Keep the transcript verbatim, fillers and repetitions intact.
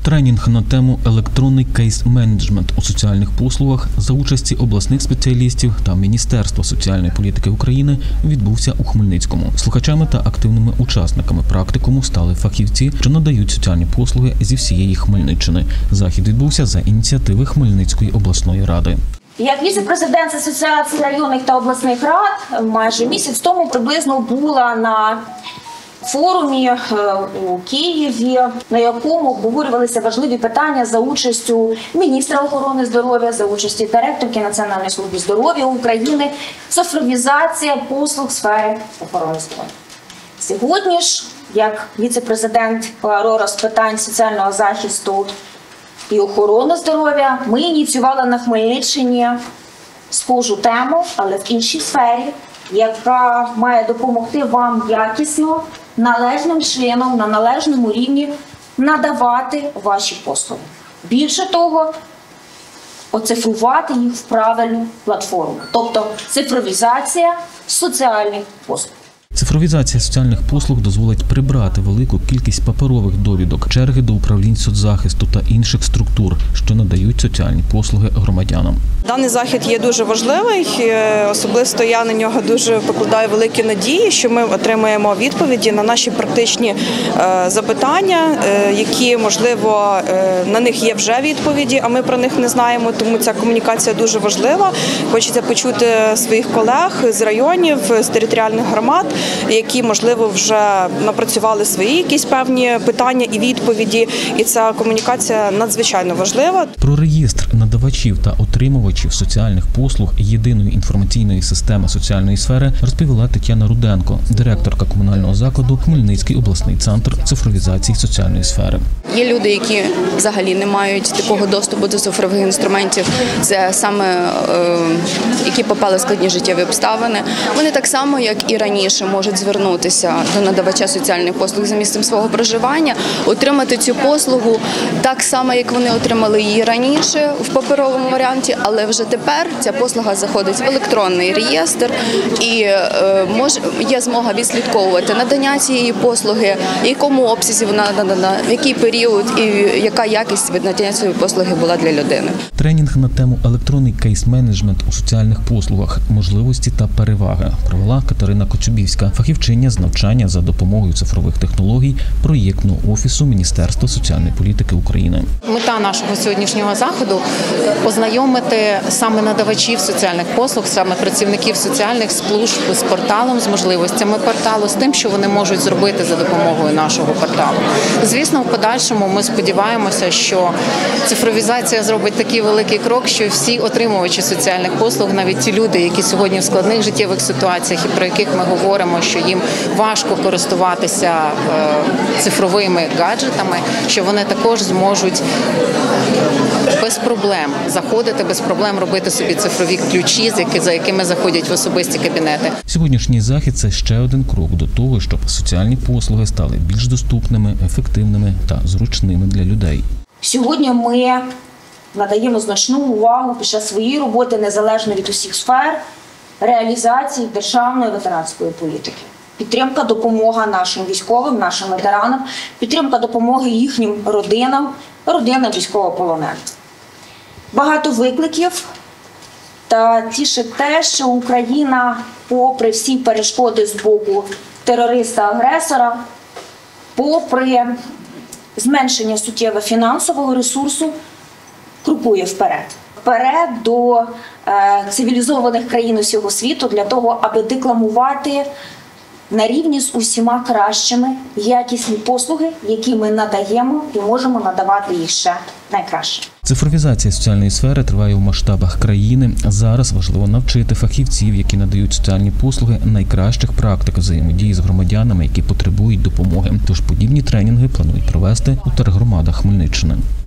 Тренінг на тему «Електронний кейс-менеджмент у соціальних послугах» за участі обласних спеціалістів та Міністерства соціальної політики України відбувся у Хмельницькому. Слухачами та активними учасниками практикуму стали фахівці, що надають соціальні послуги зі всієї Хмельниччини. Захід відбувся за ініціативи Хмельницької обласної ради. Як віце-президент Асоціації районних та обласних рад майже місяць тому приблизно була на форумі у Києві, на якому обговорювалися важливі питання за участю міністра охорони здоров'я, за участі директорки Національної служби здоров'я України, цифровізація послуг в сфері охорони здоров'я. Сьогодні ж, як віце-президент ПАРО з питань соціального захисту і охорони здоров'я, ми ініціювали на Хмельниччині схожу тему, але в іншій сфері, яка має допомогти вам якісно, належним чином, на належному рівні надавати ваші послуги. Більше того, оцифрувати їх в правильну платформу, тобто цифровізація соціальних послуг. Цифровізація соціальних послуг дозволить прибрати велику кількість паперових довідок, черги до управлінь соцзахисту та інших структур, що надають соціальні послуги громадянам. Даний захід є дуже важливий, особисто я на нього дуже покладаю великі надії, що ми отримаємо відповіді на наші практичні запитання, які, можливо, на них є вже відповіді, а ми про них не знаємо, тому ця комунікація дуже важлива. Хочеться почути своїх колег з районів, з територіальних громад, які, можливо, вже напрацювали свої якісь певні питання і відповіді, і ця комунікація надзвичайно важлива. Про реєстр надавачів та отримувачів соціальних послуг єдиної інформаційної системи соціальної сфери розповіла Тетяна Руденко, директорка комунального закладу «Хмельницький обласний центр цифровізації соціальної сфери». Є люди, які взагалі не мають такого доступу до цифрових інструментів, це саме е, які попали в складні життєві обставини. Вони так само, як і раніше, можуть звернутися до надавача соціальних послуг за місцем свого проживання, отримати цю послугу так само, як вони отримали її раніше в паперовому варіанті, але вже тепер ця послуга заходить в електронний реєстр і е, може, є змога відслідковувати надання цієї послуги, в якому обсязі вона надана, в який період і яка якість від надання цієї послуги була для людини. Тренінг на тему «Електронний кейс-менеджмент у соціальних послугах. Можливості та переваги» провела Катерина Коцюбівська, фахівчиня з навчання за допомогою цифрових технологій проєктного офісу Міністерства соціальної політики України. Мета нашого сьогоднішнього заходу – ознайомити саме надавачів соціальних послуг, саме працівників соціальних служб з порталом, з можливостями порталу, з тим, що вони можуть зробити за допомогою нашого порталу. Звісно, в подальшому ми сподіваємося, що цифровізація зробить такий великий крок, що всі отримувачі соціальних послуг, навіть ті люди, які сьогодні в складних життєвих ситуаціях і про яких ми говоримо, що їм важко користуватися цифровими гаджетами, що вони також зможуть без проблем заходити, без проблем робити собі цифрові ключі, за якими заходять в особисті кабінети. Сьогоднішній захід – це ще один крок до того, щоб соціальні послуги стали більш доступними, ефективними та зручними для людей. Сьогодні ми надаємо значну увагу під час своєї роботи, незалежно від усіх сфер, реалізації державної ветеранської політики. Підтримка, допомога нашим військовим, нашим ветеранам, підтримка допомоги їхнім родинам, родинам військовополонених. Багато викликів, та тішить те, що Україна, попри всі перешкоди з боку терориста-агресора, попри зменшення суттєвого фінансового ресурсу, крокує вперед. Вперед до е, цивілізованих країн усього світу для того, аби декламувати на рівні з усіма кращими якісні послуги, які ми надаємо і можемо надавати їх ще найкраще. Цифровізація соціальної сфери триває в масштабах країни. Зараз важливо навчити фахівців, які надають соціальні послуги, найкращих практик взаємодії з громадянами, які потребують допомоги. Тож подібні тренінги планують провести у тергромадах Хмельниччини.